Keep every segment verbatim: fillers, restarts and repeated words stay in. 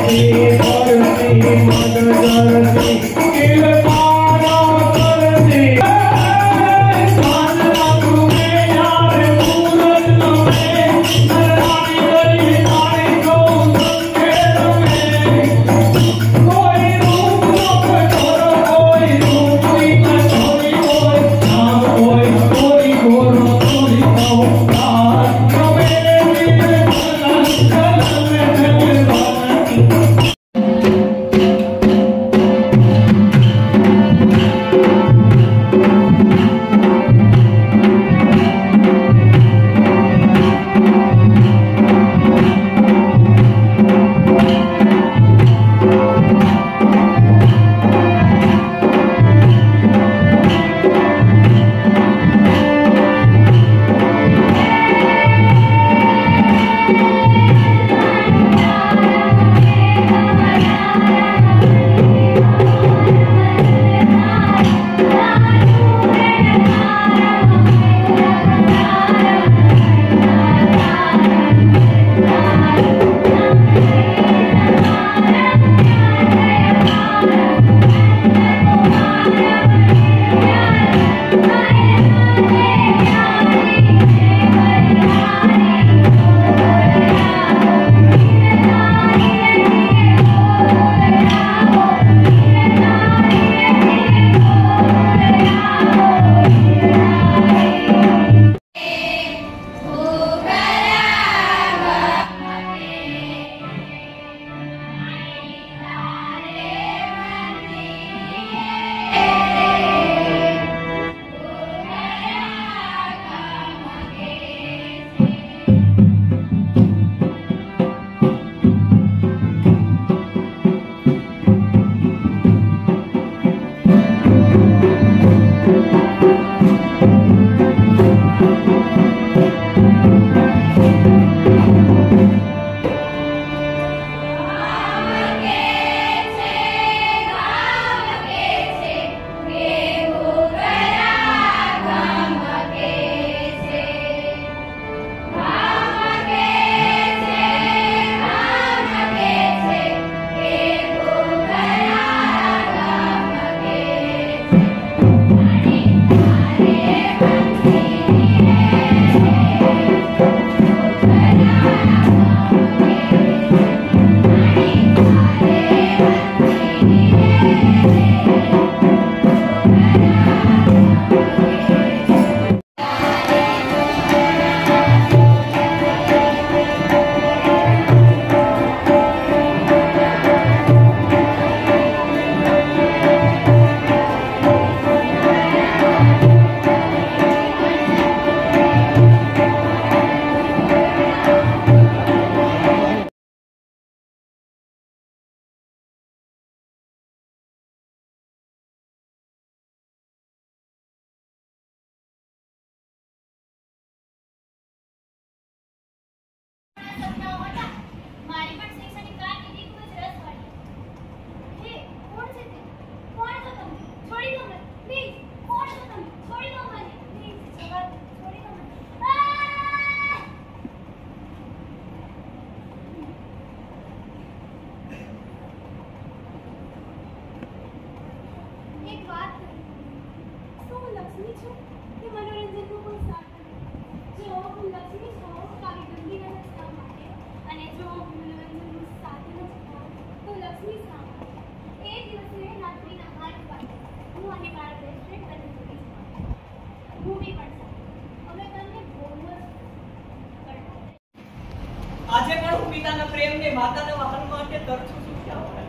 આજે પણ હું પિતાના પ્રેમને માતાના વાહન માટે તરછું છું ક્યાં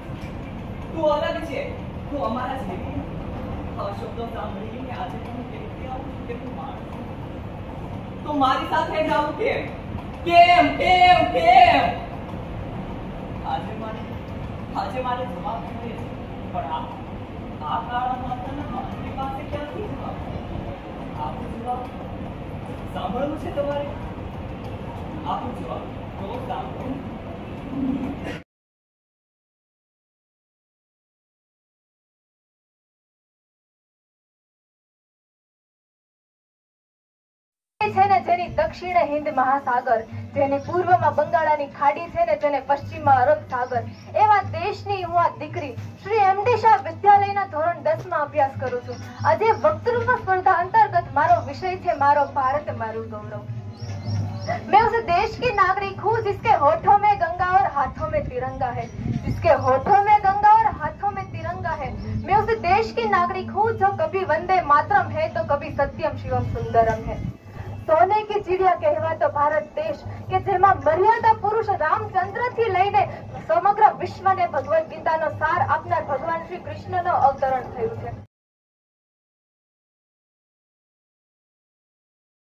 તું અલગ છે તું અમારા જેવી આ શબ્દો સાંભળીને આજે પણ હું કેમથી આવું છું કે તું માણ તું મારી સાથે જાવ કેમ કેમ કેમ કેમ આજે મારે આજે મારે જવાબ જોઈએ પણ આ આ કાળા માતાના મારી પાસે ક્યાંથી જવાબ આપો જવાબ સાંભળવું છે તમારે આપો જવાબ તો સાંભળો છે ને જેની દક્ષિણે હિન્દ મહાસાગર, જેની પૂર્વમાં બંગાળાની ખાડી છે ને જેને પશ્ચિમમાં અરબ સાગર, એવા દેશની હું આ દીકરી શ્રી એમ ડી શાહ વિદ્યાલયના ધોરણ દસ માં અભ્યાસ કરું છું। આજે વક્તૃત્વ સ્પર્ધા અંતર્ગત મારો વિષય છે મારો ભારત મારું ગૌરવ। मैं उस देश की नागरिक हूँ जिसके होठों में गंगा और हाथों में तिरंगा है, जिसके होठों में गंगा और हाथों में तिरंगा है। मैं उस देश की नागरिक हूँ जो कभी वंदे मातरम है तो कभी सत्यम शिवम सुंदरम है। सोने की चिड़िया कहवातो भारत देश કે જેમાં મર્યાદા પુરુષ રામચંદ્ર થી લઈને સમગ્ર વિશ્વને ભગવદ ગીતાનો સાર આપનાર ભગવાન શ્રી કૃષ્ણનો અવતરણ થયું છે।